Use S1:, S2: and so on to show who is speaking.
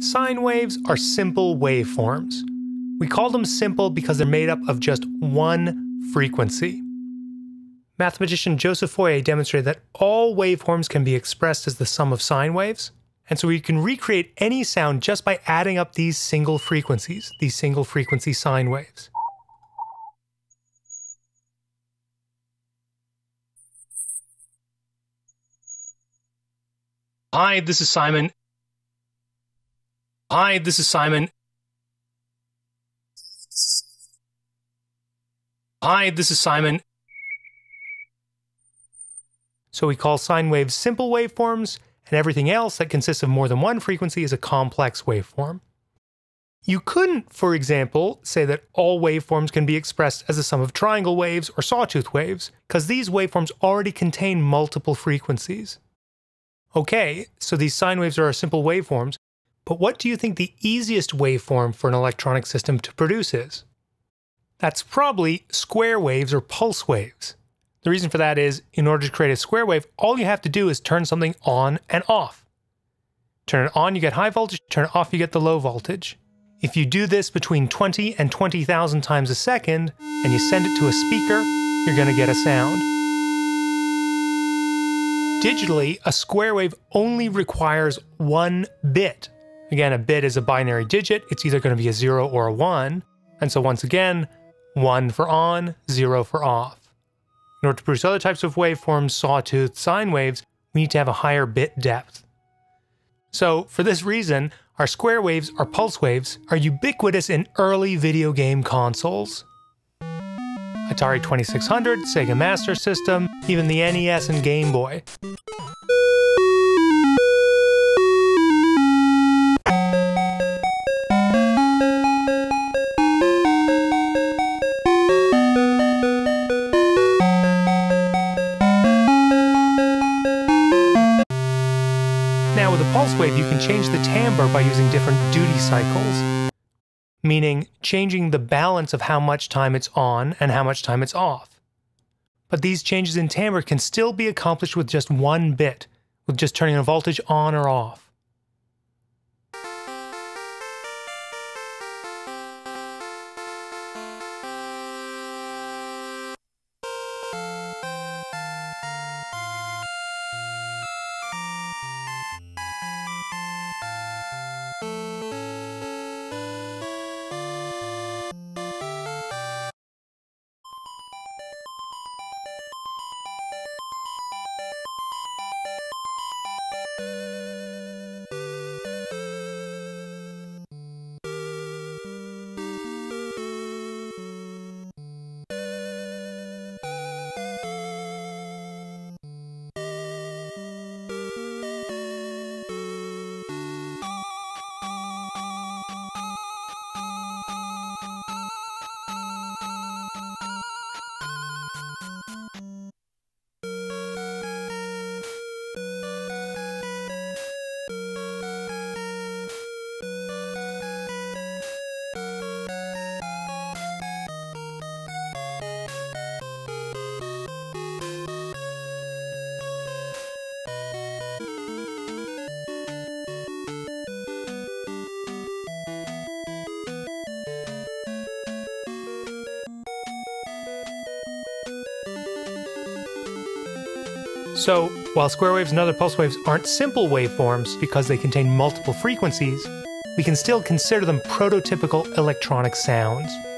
S1: Sine waves are simple waveforms. We call them simple because they're made up of just one frequency. Mathematician Joseph Fourier demonstrated that all waveforms can be expressed as the sum of sine waves, and so we can recreate any sound just by adding up these single frequency sine waves. Hi, this is Simon. Hi, this is Simon. Hi, this is Simon. So we call sine waves simple waveforms, and everything else that consists of more than one frequency is a complex waveform. You couldn't, for example, say that all waveforms can be expressed as a sum of triangle waves or sawtooth waves, because these waveforms already contain multiple frequencies. Okay, so these sine waves are our simple waveforms, but what do you think the easiest waveform for an electronic system to produce is? That's probably square waves or pulse waves. The reason for that is, in order to create a square wave, all you have to do is turn something on and off. Turn it on, you get high voltage, turn it off, you get the low voltage. If you do this between 20 and 20,000 times a second, and you send it to a speaker, you're going to get a sound. Digitally, a square wave only requires one bit. Again, a bit is a binary digit. It's either going to be a 0 or a 1. And so once again, 1 for on, 0 for off. In order to produce other types of waveforms, sawtooth, sine waves, we need to have a higher bit depth. So for this reason, our square waves, our pulse waves, are ubiquitous in early video game consoles. Atari 2600, Sega Mastersystem, even the NES and Game Boy. Now with a pulse wave, you can change the timbre by using different duty cycles, meaning changing the balance of how much time it's on and how much time it's off. But these changes in timbre can still be accomplished with just one bit, with just turning a voltage on or off. So, while square waves and other pulse waves aren't simple waveforms because they contain multiple frequencies, we can still consider them prototypical electronic sounds.